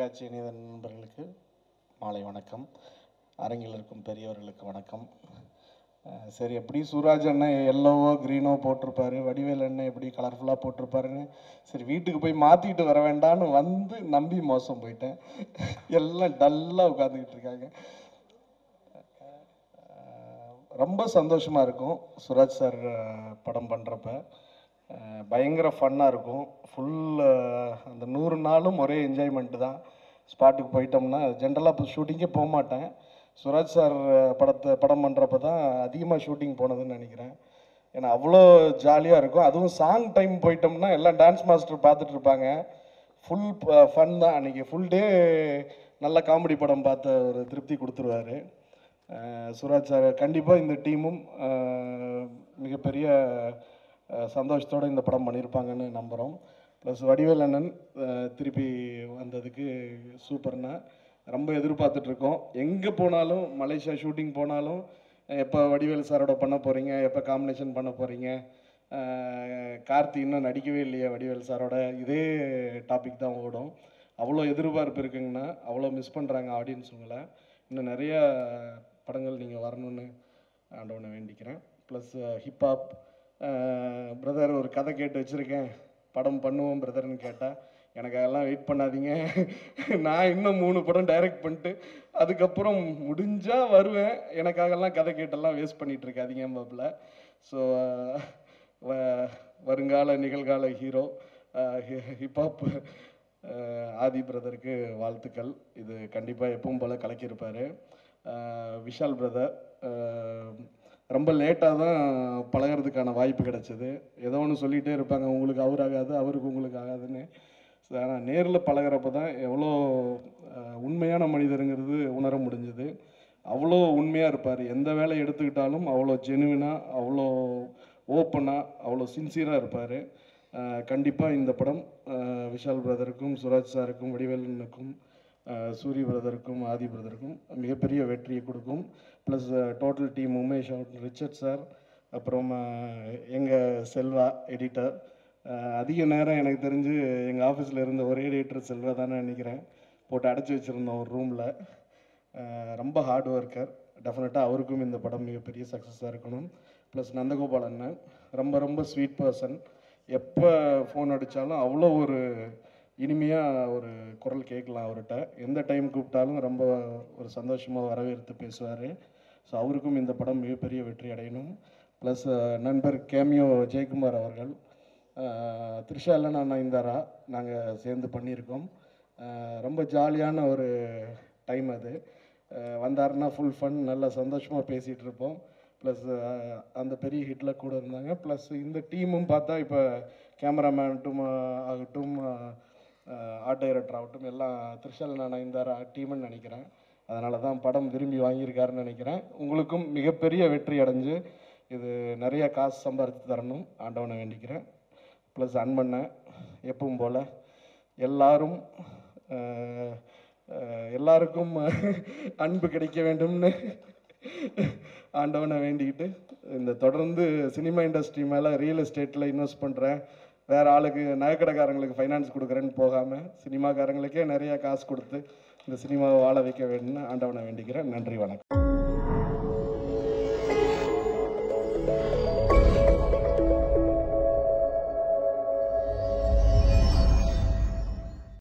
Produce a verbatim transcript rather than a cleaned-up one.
தொலைக்காட்சி இணைய நண்பர்களுக்கு மாலை வணக்கம். அரங்கில் இருக்கும் பெரியவர்களுக்கு வணக்கம். சரி, எப்படி சூராஜ் அண்ணன் எல்லோவோ க்ரீனோ போட்டிருப்பாரு, வடிவேல் அண்ணன் எப்படி கலர்ஃபுல்லாக போட்டிருப்பாருன்னு சரி வீட்டுக்கு போய் மாற்றிக்கிட்டு வர வேண்டான்னு வந்து நம்பி மோசம் போயிட்டேன். எல்லாம் டல்லாக உட்காந்துக்கிட்டு இருக்காங்க. ரொம்ப சந்தோஷமாக இருக்கும் சுராஜ் சார் படம் பண்ணுறப்ப. பயங்கர ஃபன்னாக இருக்கும். ஃபுல் அந்த நூறு நாளும் ஒரே என்ஜாய்மெண்ட்டு தான். ஸ்பாட்டுக்கு போயிட்டோம்னா ஜென்ரலாக இப்போ ஷூட்டிங்கே போக மாட்டேன். சுராஜ் சார் படத்தை படம் பண்ணுறப்ப தான் அதிகமாக ஷூட்டிங் போனதுன்னு நினைக்கிறேன். ஏன்னா அவ்வளோ ஜாலியாக இருக்கும். அதுவும் சாங் டைம் போயிட்டோம்னா எல்லாம் டான்ஸ் மாஸ்டர் பார்த்துட்டு இருப்பாங்க. ஃபுல் ஃபன் தான் அன்றைக்கி. ஃபுல் டே நல்ல காமெடி படம் பார்த்த ஒரு திருப்தி கொடுத்துருவாரு சுராஜ் சார். கண்டிப்பாக இந்த டீமும் மிகப்பெரிய சந்தோஷத்தோடு இந்த படம் பண்ணியிருப்பாங்கன்னு நம்புகிறோம். ப்ளஸ் வடிவேல் அண்ணன் திருப்பி வந்ததுக்கு சூப்பர்னா ரொம்ப எதிர்பார்த்துட்ருக்கோம். எங்கே போனாலும் மலேசியா ஷூட்டிங் போனாலும் எப்போ வடிவேல் சாரோட பண்ண போகிறீங்க, எப்போ காம்பினேஷன் பண்ண போகிறீங்க, கார்த்தி இன்னும் நடிக்கவே இல்லையா வடிவேல் சாரோட, இதே டாபிக் தான் ஓடும். அவ்வளோ எதிர்பார்ப்பு இருக்குங்கன்னா அவ்வளோ மிஸ் பண்ணுறாங்க ஆடியன்ஸுங்களை. இன்னும் நிறையா படங்கள் நீங்கள் வரணும்னு ஆண்டவனை வேண்டிக்கிறேன். ப்ளஸ் ஹிப்ஹாப் பிரதர் ஒரு கதை கேட்டு வச்சுருக்கேன், படம் பண்ணுவோம் பிரதர்னு கேட்டால் எனக்கு அதெல்லாம் வெயிட் பண்ணாதீங்க, நான் இன்னும் மூணு படம் டைரக்ட் பண்ணிட்டு அதுக்கப்புறம் முடிஞ்சால் வருவேன், எனக்காகலாம் கதை கேட்டெல்லாம் வேஸ்ட் பண்ணிகிட்டு இருக்காதீங்க பாப்பில். ஸோ வருங்கால நிகழ்கால ஹீரோ ஹிப்ஹாப் ஆதி பிரதருக்கு வாழ்த்துக்கள். இது கண்டிப்பாக எப்பவும் போல் கலக்கியிருப்பார். விஷால் பிரதர் ரொம்ப லேட்டாக தான் பழகிறதுக்கான வாய்ப்பு கிடச்சிது. ஏதோ ஒன்று சொல்லிகிட்டே இருப்பாங்க, உங்களுக்கு அவர் ஆகாது அவருக்கு உங்களுக்கு ஆகாதுன்னு. ஆனால் நேரில் பழகிறப்ப தான் எவ்வளோ உண்மையான மனிதருங்கிறது உணர முடிஞ்சுது. அவ்வளோ உண்மையாக இருப்பார். எந்த வேலை எடுத்துக்கிட்டாலும் அவ்வளோ ஜெனுவினாக, அவ்வளோ ஓப்பனாக, அவ்வளோ சின்சியராக இருப்பார். கண்டிப்பாக இந்த படம் விஷால் பிரதருக்கும் சுராஜ் சாருக்கும் வடிவேலனுக்கும் சூரி பிரதருக்கும் ஆதி பிரதருக்கும் மிகப்பெரிய வெற்றியை கொடுக்கும். Plus total team Umesh Richard sir, அப்புறம் எங்கள் செல்வா எடிட்டர். அதிக நேரம் எனக்கு தெரிஞ்சு எங்கள் ஆஃபீஸில் இருந்த ஒரே எடிட்டர் செல்வா தானே நினைக்கிறேன். போட்டு அடைச்சி வச்சுருந்தோம் ஒரு ரூமில். ரொம்ப ஹார்ட் ஒர்க்கர். டெஃபினட்டாக அவருக்கும் இந்த படம் மிகப்பெரிய சக்ஸஸாக இருக்கணும். ப்ளஸ் நந்தகோபால் அண்ணன் ரொம்ப ரொம்ப ஸ்வீட் பர்சன். எப்போ ஃபோன் அடித்தாலும் அவ்வளோ ஒரு இனிமையாக ஒரு குரல் கேட்கலாம் அவர்கிட்ட. எந்த டைம் கூப்பிட்டாலும் ரொம்ப ஒரு சந்தோஷமாக வரவேற்று பேசுவார். ஸோ அவருக்கும் இந்த படம் மிகப்பெரிய வெற்றி அடையணும். ப்ளஸ் நண்பர் கேமியோ ஜெயக்குமார் அவர்கள், த்ரிஷா இல்லைன்னா நயன்தாரா நாங்கள் சேர்ந்து பண்ணியிருக்கோம். ரொம்ப ஜாலியான ஒரு டைம் அது. வந்தாருன்னா ஃபுல் ஃபன், நல்லா சந்தோஷமாக பேசிகிட்டு இருப்போம். ப்ளஸ் அந்த பெரிய ஹிட்டில் கூட இருந்தாங்க. ப்ளஸ் இந்த டீமும் பார்த்தா இப்போ கேமராமேன்ட்டும் ஆகட்டும், ஆர்ட் டைரக்டர் ஆகட்டும், எல்லாம் த்ரிஷா நயன்தாரா டீம்னு நினைக்கிறேன். அதனால தான் படம் விரும்பி வாங்கியிருக்காருன்னு நினைக்கிறேன். உங்களுக்கும் மிகப்பெரிய வெற்றி அடைஞ்சு இது நிறைய காசு சம்பாதிச்சு தரணும் ஆண்டவனை வேண்டிக்கிறேன். ப்ளஸ் அன்பண்ண எப்பவும் போல் எல்லாரும் எல்லாருக்கும் அன்பு கிடைக்க வேண்டும்னு ஆண்டவனை வேண்டிக்கிட்டு, இந்த தொடர்ந்து சினிமா இண்டஸ்ட்ரி மேலே ரியல் எஸ்டேட்டில் இன்வெஸ்ட் பண்ணுறேன், வேறு ஆளுக்கு நகைக்கடைக்காரங்களுக்கு ஃபைனான்ஸ் கொடுக்குறேன்னு போகாமல் சினிமாக்காரங்களுக்கே நிறையா காசு கொடுத்து இந்த சினிமாவை வாழ வைக்க வேண்டும்னு ஆண்டவனை வேண்டிக்கிறேன். நன்றி, வணக்கம்.